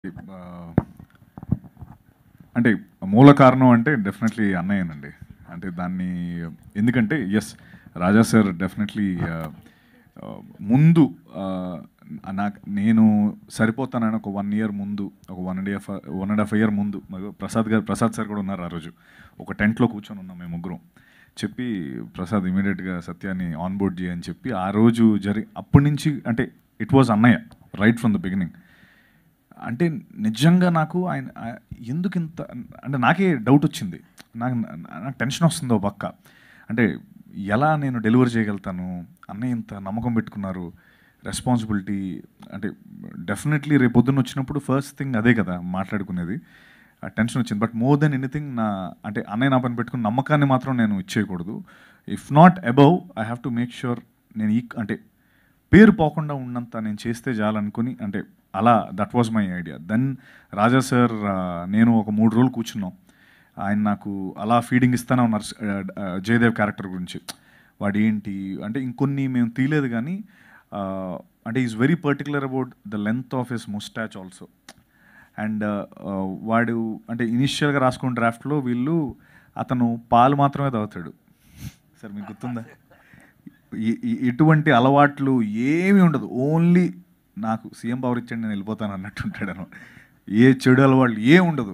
అంటే మూల కారణం అంటే డెఫినెట్లీ అన్నయ్యనండి. అంటే దాన్ని ఎందుకంటే రాజా సార్ డెఫినెట్లీ ముందు నేను సరిపోతానని ఒక 1 year ముందు, ఒక 1.5 year ముందు ప్రసాద్ సార్ కూడా ఉన్నారు. ఆ రోజు ఒక టెంట్లో కూర్చొని ఉన్నాం మేము ముగ్గురం. చెప్పి ప్రసాద్ ఇమీడియట్గా సత్యాన్ని ఆన్ బోర్డ్ చేయని చెప్పి ఆ రోజు అప్పటి నుంచి అంటే ఇట్ వాజ్ అన్నయ్య రైట్ ఫ్రమ్ ద బిగినింగ్. అంటే నిజంగా నాకు ఆయన ఎందుకు ఇంత అంటే నాకే డౌట్ వచ్చింది. నాకు టెన్షన్ వస్తుందో పక్క. అంటే ఎలా నేను డెలివర్ చేయగలుగుతాను, అన్నయ్య ఇంత నమ్మకం పెట్టుకున్నారు, రెస్పాన్సిబిలిటీ. అంటే డెఫినెట్లీ రేపు పొద్దున్న వచ్చినప్పుడు ఫస్ట్ థింగ్ అదే కదా మాట్లాడుకునేది. టెన్షన్ వచ్చింది. బట్ మోర్ దెన్ ఎనీథింగ్ అంటే అన్నయ్య నా పని పెట్టుకున్న నమ్మకాన్ని మాత్రం నేను ఇచ్చేయకూడదు. If not above I have to make sure నేను అంటే పేరు పోకుండా ఉన్నంత నేను చేస్తే చాలనుకుని, అంటే అలా that was my idea. Then Raja sir నేను ఒక 3 రోజులు కూర్చున్నాం. ఆయన నాకు అలా ఫీడింగ్ ఇస్తూనే ఉన్నారు జయదేవ్ క్యారెక్టర్ గురించి. వాడు ఏంటి అంటే ఇంకొన్ని మేము తీయలేదు కానీ అంటే is very particular about the length of his mustache also. And వాడు అంటే ఇనిషియల్గా రాసుకున్న డ్రాఫ్ట్లో అతను పాలు మాత్రమే తాగుతాడు. సార్ మీకు గుర్తుందా? ఎటువంటి అలవాట్లు ఏమీ ఉండదు. ఓన్లీ నాకు సీఎం పవర్ ఇచ్చండి నేను వెళ్ళిపోతాను అన్నట్టు ఉంటాడు అనమాట. ఏ చెడు అలవాట్లు ఏం ఉండదు.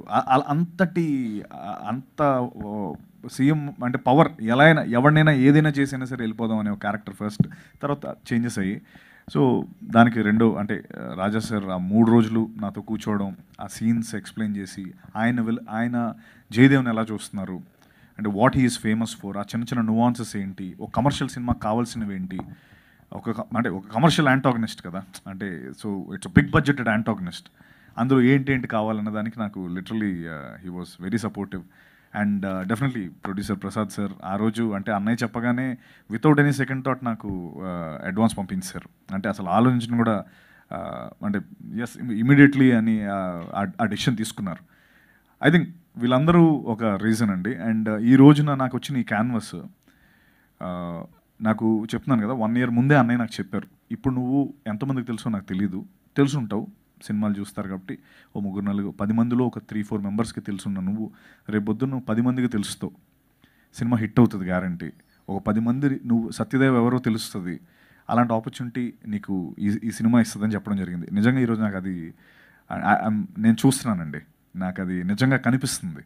అంత సీఎం అంటే పవర్ ఎలా అయినా ఎవరినైనా ఏదైనా చేసైనా సరే వెళ్ళిపోదాం అనే ఒక క్యారెక్టర్ ఫస్ట్, తర్వాత చేంజెస్ అయ్యి. సో దానికి అంటే రాజా సార్ ఆ 3 రోజులు నాతో కూర్చోవడం, ఆ సీన్స్ ఎక్స్ప్లెయిన్ చేసి ఆయన జయదేవ్ని ఎలా చూస్తున్నారు, అంటే what he is famous for, ఆ చిన్న చిన్న నువాన్సెస్ ఏంటి, ఒక కమర్షియల్ సినిమాకి కావాల్సినవి ఏంటి, అంటే ఒక కమర్షియల్ యాంటాగనిస్ట్ కదా. అంటే so it's big budgeted antagonist. అందులో ఏంటి కావాలన్న దానికి నాకు literally he was very supportive. And definitely producer Prasad sir ఆ రోజు అంటే అన్నయ్య చెప్పగానే వితౌట్ ఎనీ సెకండ్ థాట్ నాకు అడ్వాన్స్ పంపించారు. అంటే అసలు ఆలోచించిన కూడా అంటే ఇమీడియట్లీ అని ఆ డెసిషన్ తీసుకున్నారు. ఐ థింక్ వీళ్ళందరూ ఒక రీజన్ అండి. అండ్ ఈ రోజున నాకు వచ్చిన ఈ క్యాన్వస్ నాకు చెప్తున్నాను కదా 1 year ముందే అన్నయ్య నాకు చెప్పారు. ఇప్పుడు నువ్వు ఎంతమందికి తెలుసో నాకు తెలీదు, తెలుసుంటావు, సినిమాలు చూస్తారు కాబట్టి ఓ 3-4 10 మందిలో ఒక 3-4 మెంబర్స్కి తెలుసున్న నువ్వు రేపొద్దున 10 మందికి తెలుస్తావు, సినిమా హిట్ అవుతుంది గ్యారంటీ. ఒక 10 మంది నువ్వు సత్యదేవ్ ఎవరో తెలుస్తుంది, అలాంటి ఆపర్చునిటీ నీకు ఈ సినిమా ఇస్తుందని చెప్పడం జరిగింది. నిజంగా ఈరోజు నాకు అది నేను చూస్తున్నానండి, నాకు అది నిజంగా కనిపిస్తుంది.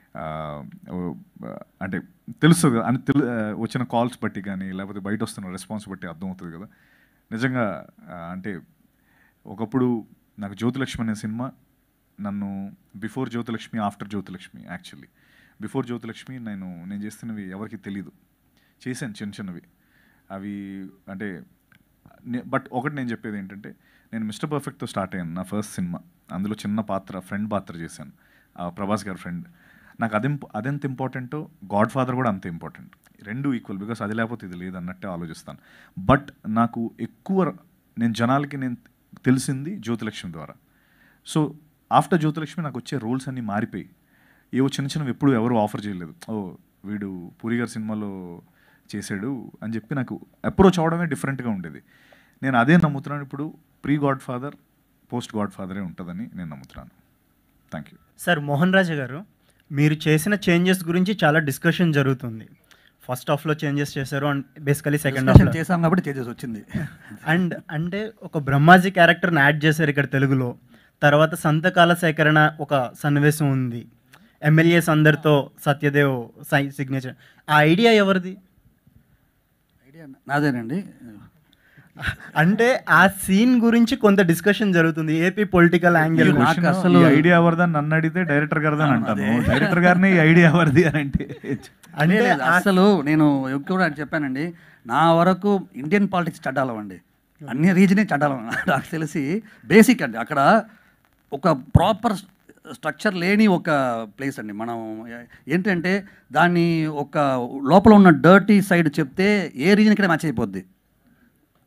అంటే తెలుస్తుంది కదా అని వచ్చిన కాల్స్ బట్టి కానీ లేకపోతే బయట వస్తున్న రెస్పాన్స్ బట్టి అర్థమవుతుంది కదా. నిజంగా అంటే ఒకప్పుడు నాకు జ్యోతిలక్ష్మి అనే సినిమా నన్ను before Jyothilakshmi after Jyothilakshmi, actually before Jyothilakshmi నేను చేస్తున్నవి ఎవరికి తెలీదు, చేశాను చిన్నవి అవి. అంటే బట్ ఒకటి నేను చెప్పేది ఏంటంటే నేను మిస్టర్ పర్ఫెక్ట్తో స్టార్ట్ అయ్యాను నా ఫస్ట్ సినిమా. అందులో చిన్న పాత్ర, ఫ్రెండ్ పాత్ర చేశాను, ప్రభాస్ గారి ఫ్రెండ్. నాకు అదెంత ఇంపార్టెంటో గాడ్ ఫాదర్ కూడా అంతే ఇంపార్టెంట్. 2 ఈక్వల్, బికాస్ అది లేకపోతే ఇది లేదు అన్నట్టే ఆలోచిస్తాను. బట్ నాకు ఎక్కువ జనాలకి నేను తెలిసింది జ్యోతిలక్ష్మి ద్వారా. సో ఆఫ్టర్ జ్యోతిలక్ష్మి నాకు వచ్చే రోల్స్ అన్నీ మారిపోయి ఏవో చిన్నవి ఎప్పుడు ఎవరు ఆఫర్ చేయలేదు. వీడు పూరి గారి సినిమాలో చేశాడు అని చెప్పి నాకు అప్రోచ్ అవడమే డిఫరెంట్గా ఉండేది. నేను అదే నమ్ముతున్నాను. ఇప్పుడు pre god father post god ఫాదరే ఉంటుందని నేను నమ్ముతున్నాను. Thank you sir. Mohan Raja garu, మీరు చేసిన చేంజెస్ గురించి చాలా డిస్కషన్ జరుగుతుంది. ఫస్ట్ హాఫ్లో చేంజెస్ చేశారు అండ్ బేసికలీ సెకండ్ హాఫ్లో చేసాం కాబట్టి చేంజెస్ వచ్చింది. అండ్ అంటే ఒక బ్రహ్మాజీ క్యారెక్టర్ని యాడ్ చేశారు ఇక్కడ తెలుగులో. తర్వాత సంతకాల సేకరణ ఒక సన్నివేశం ఉంది, ఎమ్మెల్యేస్ అందరితో సత్యదేవ్ సిగ్నేచర్. ఆ ఐడియా ఎవరిది? ఐడియా నాదేనండి. అంటే ఆ సీన్ గురించి కొంత డిస్కషన్ జరుగుతుంది, ఏపీ పొలిటికల్ యాంగిల్. నాకు అసలు ఐడియా ఎవరిదని నన్ను అడిగితే డైరెక్టర్ గారిదని అంటాను. డైరెక్టర్ గారిని ఐడియా ఎవరిది అని అంటే అసలు నేను కూడా చెప్పానండి, నా వరకు ఇండియన్ పాలిటిక్స్ చడ్డాలవండి, అన్ని రీజనే చడ్డాలం నాకు తెలిసి. బేసిక్ అండి, అక్కడ ఒక ప్రాపర్ స్ట్రక్చర్ లేని ఒక ప్లేస్ అండి. మనం ఏంటంటే దాన్ని ఒక లోపల ఉన్న డర్టీ సైడ్ చెప్తే ఏ రీజన్ ఇక్కడ మ్యాచ్ అయిపోద్ది.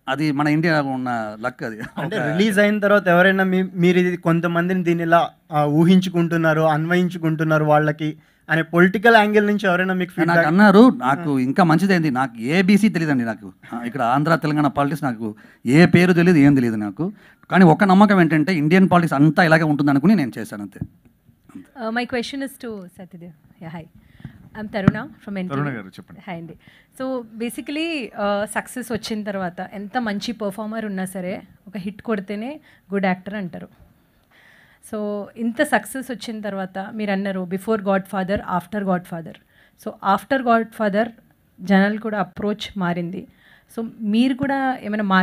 అది మన ఇండియా ఉన్న లక్ అది. అంటే రిలీజ్ అయిన తర్వాత ఎవరైనా మీరు ఇది కొంతమందిని దీని ఇలా ఊహించుకుంటున్నారు, అన్వయించుకుంటున్నారు వాళ్ళకి అనే పొలిటికల్ యాంగిల్ నుంచి ఎవరైనా మీకు నాకు feedback- అన్నారు. నాకు ఇంకా మంచిదైంది, నాకు ఏబీసీ తెలియదండి. నాకు ఇక్కడ ఆంధ్ర తెలంగాణ పాలిటిక్స్ నాకు ఏ పేరు తెలియదు, ఏం తెలియదు నాకు. కానీ ఒక నమ్మకం ఏంటంటే ఇండియన్ పాలిటిక్స్ అంతా ఇలాగే ఉంటుంది అనుకుని నేను చేశాను అంతే. My question is to Satyadev. Yeah, hi. I'm Taruna from NTV. తరుణ గారు చెప్పండి. హాయ్ అండి. సో బేసికలీ సక్సెస్ వచ్చిన తర్వాత ఎంత మంచి పర్ఫార్మర్ ఉన్నా సరే ఒక హిట్ కొడితేనే గుడ్ యాక్టర్ అంటారు. సో ఇంత సక్సెస్ వచ్చిన తర్వాత మీరు అన్నారు before god father, after god father. So after god father జనాలు కూడా అప్రోచ్ మారింది. సో మీరు కూడా ఏమైనా